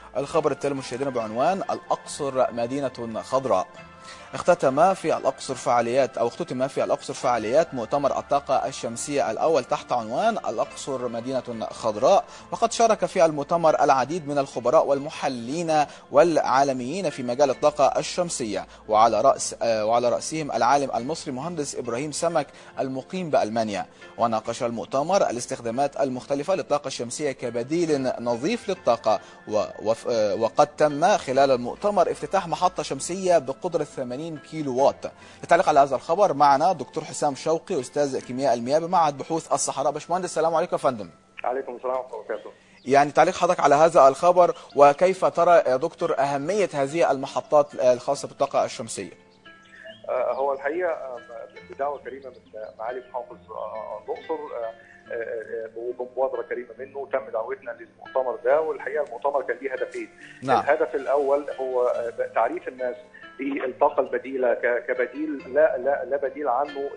الخبر التالي مشاهدينا بعنوان الأقصر مدينة خضراء. اختتم في الأقصر فعاليات مؤتمر الطاقة الشمسية الأول تحت عنوان الأقصر مدينة خضراء، وقد شارك في المؤتمر العديد من الخبراء والمحللين والعالميين في مجال الطاقة الشمسية، وعلى رأسهم العالم المصري مهندس إبراهيم سمك المقيم بألمانيا. وناقش المؤتمر الاستخدامات المختلفة للطاقة الشمسية كبديل نظيف للطاقة، وقد تم خلال المؤتمر افتتاح محطة شمسية بقدرة 80 كيلو وات. للتعليق على هذا الخبر معنا دكتور حسام شوقي أستاذ كيمياء المياه بمعهد بحوث الصحراء. باشمهندس السلام عليكم يا فندم. عليكم السلام ورحمة الله وبركاته. يعني تعليق حضرتك على هذا الخبر، وكيف ترى يا دكتور أهمية هذه المحطات الخاصة بالطاقة الشمسية؟ هو الحقيقة بدعوة كريمة من معالي محافظ الأقصر وبمبادرة كريمة منه تم دعوتنا للمؤتمر ده، والحقيقة المؤتمر كان ليه هدفين. نعم. الهدف الأول هو تعريف الناس بالطاقة البديلة كبديل لا بديل عنه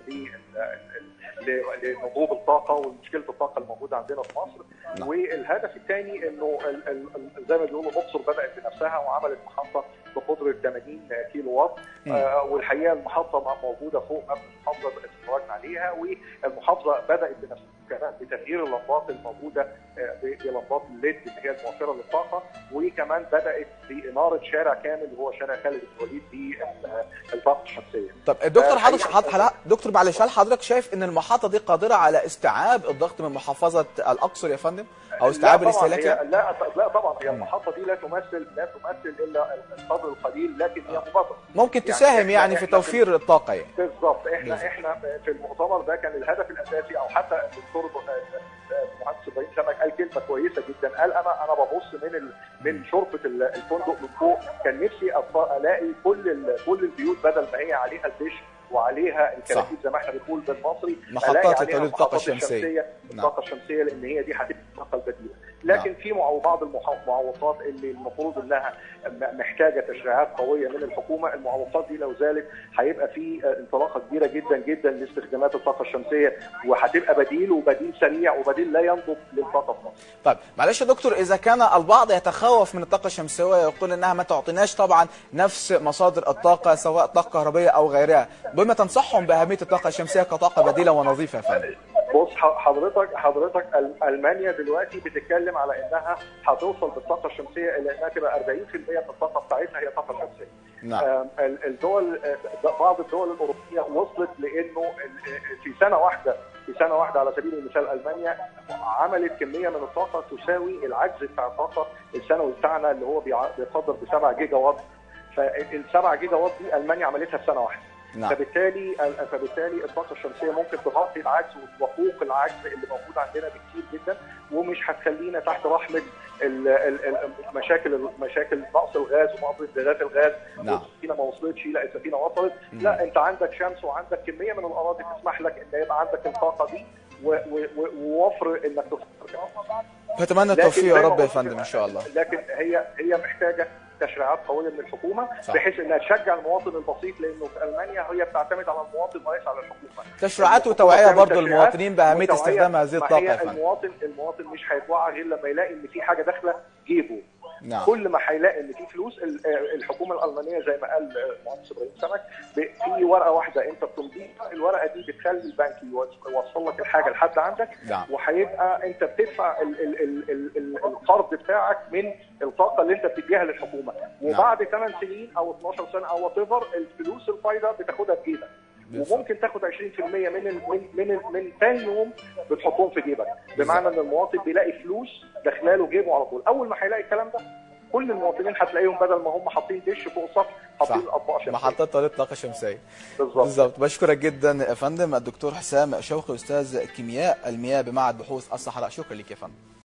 لنضوب الطاقة ومشكلة الطاقة الموجودة عندنا في مصر. نعم. والهدف الثاني انه زي ما بيقولوا الأقصر بدأت بنفسها وعملت محطة بقدرة 80 كيلو وات. والحقيقة المحطة موجودة فوق مبنى المحافظة اتفرجنا عليها، والمحافظة بدأت بنفسها كمان بتغيير اللمبات الموجودة بلمبات الليد اللي هي الموفرة للطاقة، وكمان بدأت بإنارة شارع كامل وهو شارع خالد بن الوليد بالطاقة الشمسية. طب دكتور معلش، هل حضرتك شايف ان المحطة دي قادرة على استيعاب الضغط من محافظة الأقصر يا فندم؟ او استيعاب الاستهلاك؟ لا طبعا هي المحطة دي لا تمثل الا القدر القليل، لكن هي مبادرة ممكن تساهم يعني في توفير الطاقة يعني. بالظبط. احنا في المؤتمر ده كان الهدف الاساسي، او حتى الدكتور مهندس ابراهيم سمك قال كلمه كويسه جدا، قال انا ببص من شرفه الفندق من فوق، كان نفسي الاقي كل البيوت بدل ما هي عليها الدش وعليها الكراكيب زي ما احنا بنقول بالمصري، محطات لتوليد الطاقه الشمسيه. الطاقه الشمسيه لان هي دي هتبقى الطاقه البديله. لكن في بعض المعوقات اللي المفروض انها محتاجه تشريعات قويه من الحكومه. المعوقات دي لو زالت هيبقى في انطلاقه كبيره جدا جدا لاستخدامات الطاقه الشمسيه، وهتبقى بديل سريع وبديل لا ينضب للطاقه في مصر. طيب معلش يا دكتور، اذا كان البعض يتخوف من الطاقه الشمسيه ويقول انها ما تعطيناش طبعا نفس مصادر الطاقه سواء طاقه كهربائيه او غيرها، بما تنصحهم باهميه الطاقه الشمسيه كطاقه بديله ونظيفه يا فندم؟ بص حضرتك المانيا دلوقتي بتتكلم على انها هتوصل بالطاقه الشمسيه الى انها تبقى 40% من الطاقه بتاعتها هي طاقه شمسيه. نعم. بعض الدول الاوروبيه وصلت لانه في سنه واحده على سبيل المثال المانيا عملت كميه من الطاقه تساوي العجز بتاع الطاقه السنوي بتاعنا اللي هو بيقدر ب 7 جيجا وات. فال 7 جيجا وات دي المانيا عملتها في سنه واحده. نعم. فبالتالي الطاقه الشمسيه ممكن تغطي العجز وتفوق العجز اللي موجود عندنا بكثير جدا، ومش هتخلينا تحت رحمه مشاكل نقص الغاز ومقاطعه غاز الغاز. نعم. السفينه ما وصلتش، لا السفينه وصلت. لا انت عندك شمس وعندك كميه من الاراضي تسمح لك ان يبقى عندك الطاقه دي ووفر انك تصدر. اتمنى التوفيق يا رب يا فندم ان شاء الله. لكن هي محتاجه تشريعات قويه من الحكومه. صح. بحيث انها تشجع المواطن البسيط، لانه في المانيا هي بتعتمد على المواطن وليس على الحكومه. تشريعات وتوعيه برضه للمواطنين باهميه استخدام هذه الطاقه يا فندم. المواطن مش هيتوعى غير لما يلاقي ان في حاجه داخله جيبه. نعم. كل ما هيلاقي ان في فلوس. الحكومه الالمانيه زي ما قال المهندس ابراهيم سمك، في ورقه واحده انت بتمضيها، الورقه دي بتخلي البنك يوصل لك الحاجه لحد عندك. نعم. وهيبقى انت بتدفع القرض بتاعك من الطاقه اللي انت بتديها للحكومه. وبعد 8 سنين او 12 سنه او وات ايفر الفلوس الفايده بتاخدها في جيبك. وممكن تاخد 20% من ثاني يوم بتحطهم في جيبك، بمعنى ان المواطن بيلاقي فلوس داخلاله جيبه على طول. اول ما هيلاقي الكلام ده كل المواطنين هتلاقيهم بدل ما هم حاطين دش فوق السطح حاطين اطباق شمسيه، محطات توليد طاقه شمسيه. بالظبط. بشكرك جدا يا فندم الدكتور حسام شوقي استاذ كيمياء المياه بمعهد بحوث الصحراء. شكرا لك يا فندم.